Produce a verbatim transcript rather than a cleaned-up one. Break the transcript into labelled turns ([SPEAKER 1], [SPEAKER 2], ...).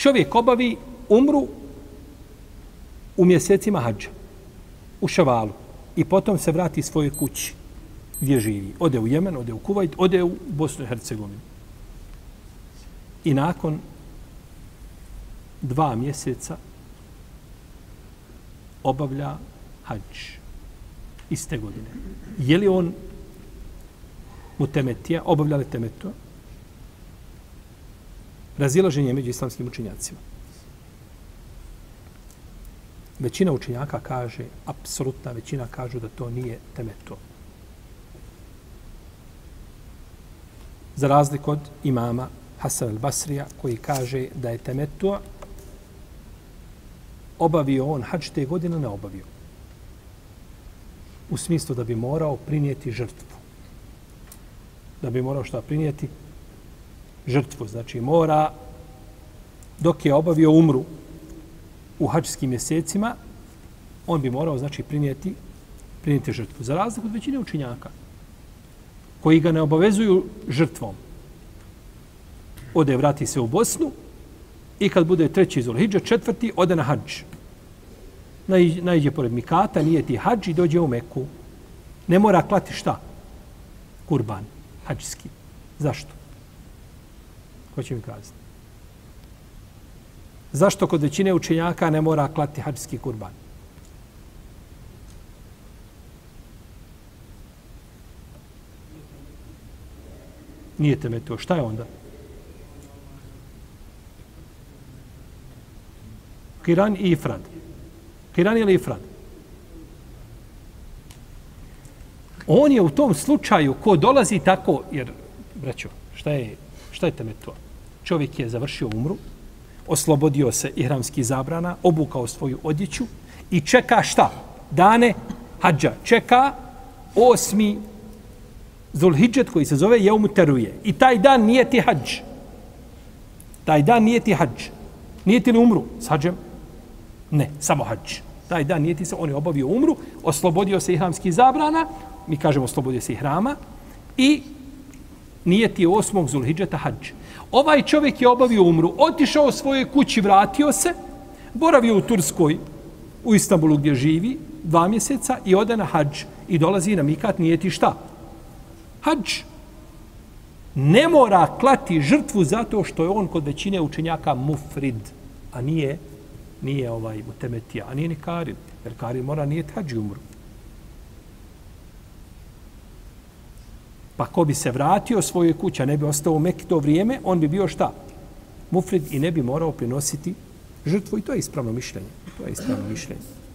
[SPEAKER 1] čovjek obavi umru u mjesecima hadža, u Ševalu, i potom se vrati svojoj kući gdje živi. Ode u Jemen, ode u Kuvajt, ode u Bosnu i Hercegovinu. I nakon dva mjeseca obavlja hadž iste godine. Je li on mutemetija, obavlja li temetu? Razilaženje među islamskim učenjacima. Većina učenjaka kaže, apsolutna većina kažu da to nije temetu. Za razliku od imama Hasan al-Basrija, koji kaže da je temetu obavio on hadž te godine, ne obavio. U smislu da bi morao prinijeti žrtvu. Da bi morao šta prinijeti? Žrtvu. Znači mora, dok je obavio umru u hadžskim mjesecima, on bi morao znači prinijeti, prinijeti žrtvu. Za razliku od većine učenjaka, koji ga ne obavezuju žrtvom. Ode, vrati se u Bosnu i kad bude treći Zulhidža, četvrti, ode na hadž. Naiđe pored mikata, nije ti hadž i dođe u Meku. Ne mora klati šta? Kurban, hadžski. Zašto? Ko će mi kazati? Zašto kod većine učenjaka ne mora klati hadžski kurban? Nije temetu. Šta je onda? Kiran i ifrad. Kiran ili ifrad? On je u tom slučaju ko dolazi tako, jer, braćo, šta je, šta je temetu? Čovjek je završio umru, oslobodio se ihramskih zabrana, obukao svoju odjeću i čeka šta? Dane hadža. Čeka osmi Zulhidžet koji se zove Jeumu Teruje. I taj dan nije ti hadž. Taj dan nije ti hadž. Nije ti li umru s hadžem? Ne, samo hadž. Taj dan nije ti se, on je obavio umru, oslobodio se ihramskih zabrana, mi kažemo oslobodio se ihrama, i nije ti osmog Zulhidžeta hadž. Ovaj čovjek je obavio umru, otišao svojoj kući, vratio se, boravio u Turskoj, u Istanbulu gdje živi, dva mjeseca i ode na hadž i dolazi na mikat, nije ti šta? Hadž. Ne mora klati žrtvu zato što je on kod većine učenjaka mufrid, a nije, nije ovaj mutemetija, a nije ni karin. Jer karin mora nije hadž umru. Pa ko bi se vratio svojoj kući, a ne bi ostao u Mekki to vrijeme, on bi bio šta? Mufrid i ne bi morao prinositi žrtvu. I to je ispravno mišljenje. To je ispravno mišljenje.